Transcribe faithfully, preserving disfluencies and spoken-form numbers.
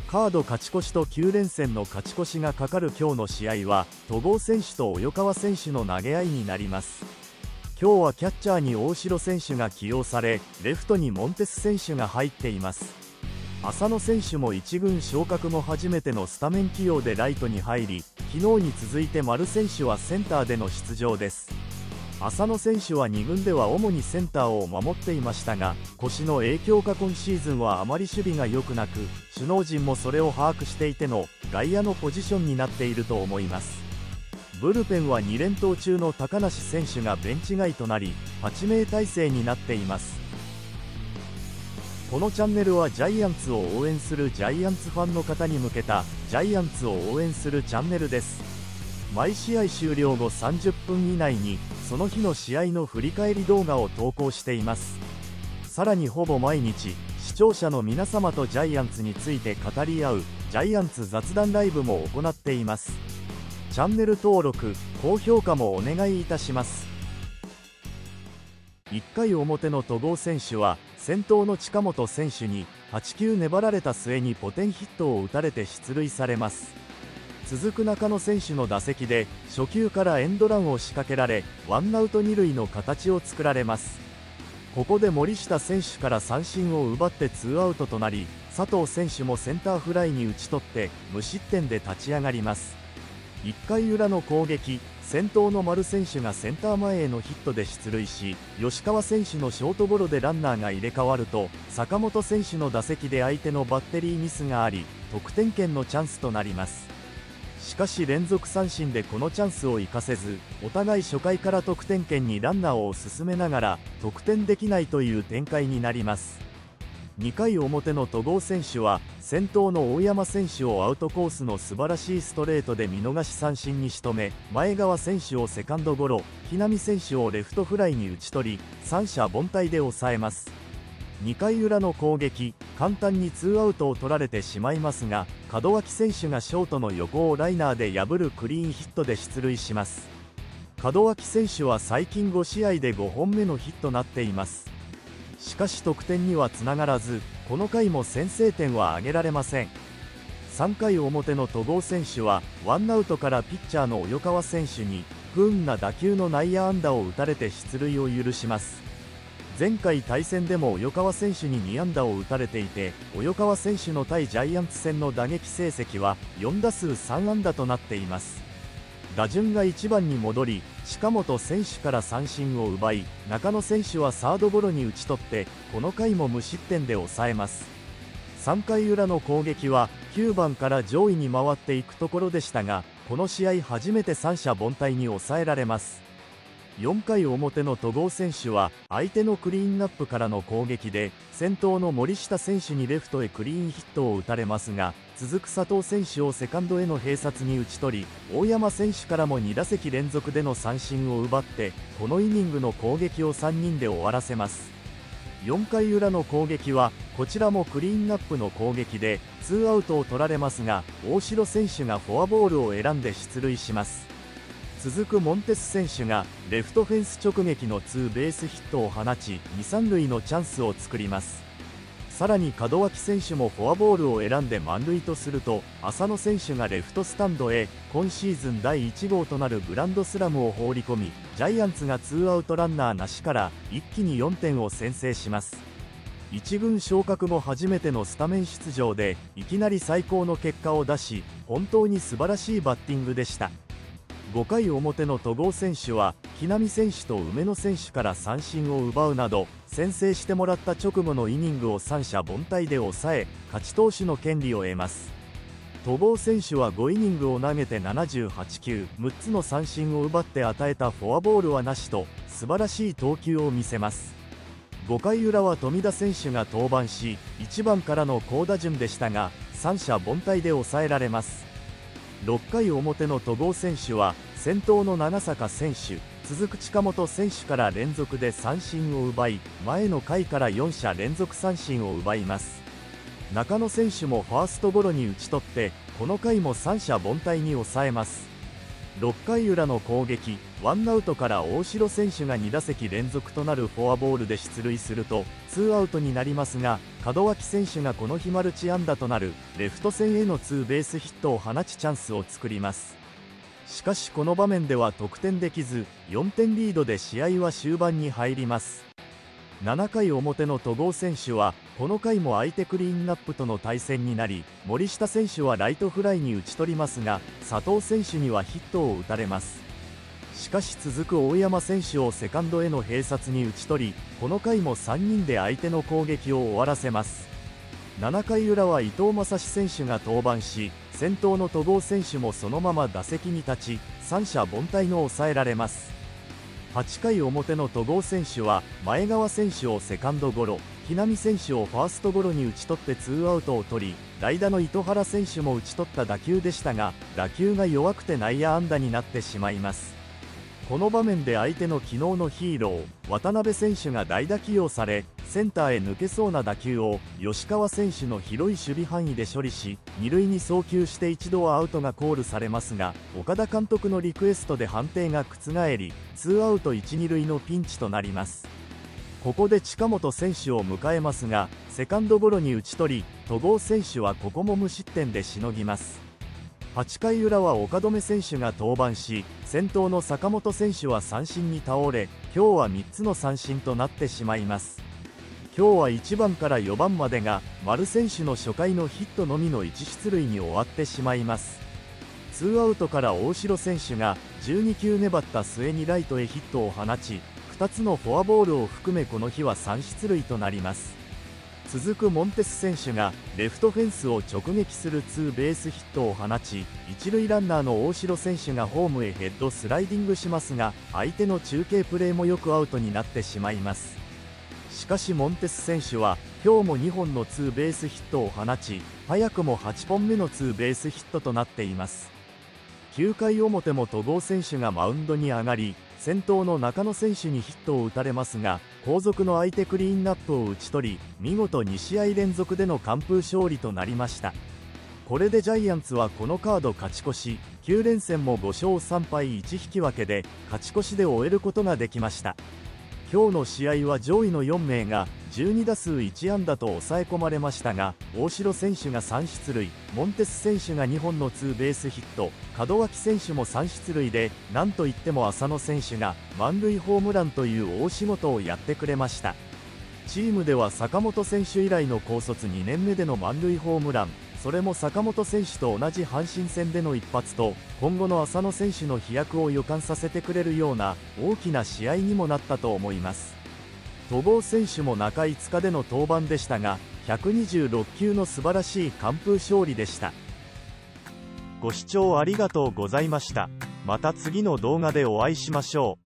カード勝ち越しときゅう連戦の勝ち越しがかかる今日の試合は戸郷選手と及川選手の投げ合いになります。今日はキャッチャーに大城選手が起用され、レフトにモンテス選手が入っています。浅野選手もいち軍昇格後初めてのスタメン起用でライトに入り、昨日に続いて丸選手はセンターでの出場です。浅野選手はに軍では主にセンターを守っていましたが、腰の影響か今シーズンはあまり守備が良くなく、首脳陣もそれを把握していての外野のポジションになっていると思います。ブルペンはに連投中の高梨選手がベンチ外となり、はち名体制になっています。このチャンネルはジャイアンツを応援するジャイアンツファンの方に向けたジャイアンツを応援するチャンネルです。毎試合終了後さんじゅっぷん以内にその日の試合の振り返り動画を投稿しています。さらにほぼ毎日視聴者の皆様とジャイアンツについて語り合うジャイアンツ雑談ライブも行っています。チャンネル登録、高評価もお願いいたします。いっかい表の戸郷選手は先頭の近本選手にはち球粘られた末にポテンヒットを打たれて出塁されます。続く中野選手の打席で初球からエンドランを仕掛けられ、ワンアウトに塁の形を作られます。ここで森下選手から三振を奪ってツーアウトとなり、佐藤選手もセンターフライに打ち取って無失点で立ち上がります。いっかい裏の攻撃、先頭の丸選手がセンター前へのヒットで出塁し、吉川選手のショートゴロでランナーが入れ替わると、坂本選手の打席で相手のバッテリーミスがあり、得点圏のチャンスとなります。しかし連続三振でこのチャンスを生かせず、お互い初回から得点圏にランナーを進めながら得点できないという展開になります。にかい表の戸郷選手は先頭の大山選手をアウトコースの素晴らしいストレートで見逃し三振に仕留め、前川選手をセカンドゴロ、木浪選手をレフトフライに打ち取り、三者凡退で抑えます。にかい裏の攻撃、簡単にツーアウトを取られてしまいますが、門脇選手がショートの横をライナーで破るクリーンヒットで出塁します。門脇選手は最近ご試合でごほんめのヒットとなっています。しかし得点にはつながらず、この回も先制点は挙げられません。さんかい表の戸郷選手はワンアウトからピッチャーの及川選手に不運な打球の内野安打を打たれて出塁を許します。前回対戦でも及川選手にに安打を打たれていて、及川選手の対ジャイアンツ戦の打撃成績はよん打数さん安打となっています。打順がいちばんに戻り、近本選手から三振を奪い、中野選手はサードゴロに打ち取ってこの回も無失点で抑えます。さんかい裏の攻撃はきゅうばんから上位に回っていくところでしたが、この試合初めて三者凡退に抑えられます。よんかい表の戸郷選手は相手のクリーンアップからの攻撃で先頭の森下選手にレフトへクリーンヒットを打たれますが、続く佐藤選手をセカンドへの併殺に打ち取り、大山選手からもに打席連続での三振を奪ってこのイニングの攻撃をさんにんで終わらせます。よんかい裏の攻撃はこちらもクリーンアップの攻撃でツーアウトを取られますが、大城選手がフォアボールを選んで出塁します。続くモンテス選手がレフトフェンス直撃のツーベースヒットを放ち、に、三塁のチャンスを作ります。さらに門脇選手もフォアボールを選んで満塁とすると、浅野選手がレフトスタンドへ今シーズンだいいち号となるグランドスラムを放り込み、ジャイアンツがツーアウトランナーなしから一気によんてんを先制します。いち軍昇格後初めてのスタメン出場でいきなり最高の結果を出し、本当に素晴らしいバッティングでした。ごかい表の戸郷選手は木浪選手と梅野選手から三振を奪うなど、先制してもらった直後のイニングを三者凡退で抑え、勝ち投手の権利を得ます。戸郷選手はごイニングを投げてななじゅうはち球、むっつの三振を奪って与えたフォアボールはなしと素晴らしい投球を見せます。ごかい裏は富田選手が登板し、いちばんからの好打順でしたが三者凡退で抑えられます。ろっかい表の戸郷選手は先頭の長坂選手、続く近本選手から連続で三振を奪い、前の回からよん者連続三振を奪います。中野選手もファーストゴロに打ち取ってこの回も三者凡退に抑えます。 ろっかい裏の攻撃、ワンアウトから大城選手がに打席連続となるフォアボールで出塁するとツーアウトになりますが、門脇選手がこの日マルチ安打となるレフト線へのツーベースヒットを放ちチャンスを作ります。しかしこの場面では得点できず、よんてんリードで試合は終盤に入ります。ななかい表の戸郷選手はこの回も相手クリーンナップとの対戦になり、森下選手はライトフライに打ち取りますが、佐藤選手にはヒットを打たれます。しかし続く大山選手をセカンドへの併殺に打ち取り、この回もさんにんで相手の攻撃を終わらせます。ななかい裏は伊藤将司選手が登板し、先頭の戸郷選手もそのまま打席に立ち、三者凡退の抑えられます。はちかい表の戸郷選手は前川選手をセカンドゴロ、木浪選手をファーストゴロに打ち取ってツーアウトを取り、代打の糸原選手も打ち取った打球でしたが、打球が弱くて内野安打になってしまいます。この場面で相手の昨日のヒーロー渡辺選手が代打起用され、センターへ抜けそうな打球を吉川選手の広い守備範囲で処理し、に塁に送球して一度はアウトがコールされますが、岡田監督のリクエストで判定が覆り、ツーアウトいち、に塁のピンチとなります。ここで近本選手を迎えますが、セカンドゴロに打ち取り、戸郷選手はここも無失点でしのぎます。はちかい裏は岡留選手が登板し、先頭の坂本選手は三振に倒れ、今日はみっつの三振となってしまいます。今日はいちばんからよばんまでが丸選手の初回のヒットのみのいち出塁に終わってしまいます。ツーアウトから大城選手がじゅうにきゅう粘った末にライトへヒットを放ち、ふたつのフォアボールを含めこの日はさん出塁となります。続くモンテス選手がレフトフェンスを直撃するツーベースヒットを放ち、一塁ランナーの大城選手がホームへヘッドスライディングしますが、相手の中継プレーもよくアウトになってしまいます。しかしモンテス選手は今日もにほんのツーベースヒットを放ち、早くもはちほんめのツーベースヒットとなっています。きゅうかい表も戸郷選手がマウンドに上がり、先頭の中野選手にヒットを打たれますが、後続の相手クリーンナップを打ち取り、見事に試合連続での完封勝利となりました。これでジャイアンツはこのカード勝ち越し、きゅうれんせんもごしょうさんぱいいち引き分けで勝ち越しで終えることができました。今日の試合は上位のよんめいがじゅうにだすういち安打と抑え込まれましたが、大城選手がさん出塁、モンテス選手がにほんのツーベースヒット、門脇選手もさん出塁で、なんといっても浅野選手が満塁ホームランという大仕事をやってくれました。チームでは坂本選手以来の高卒にねんめでの満塁ホームラン、それも坂本選手と同じ阪神戦での一発と、今後の浅野選手の飛躍を予感させてくれるような大きな試合にもなったと思います。戸郷選手も中いつかでの登板でしたが、ひゃくにじゅうろっきゅうの素晴らしい完封勝利でした。ご視聴ありがとうございました。また次の動画でお会いしましょう。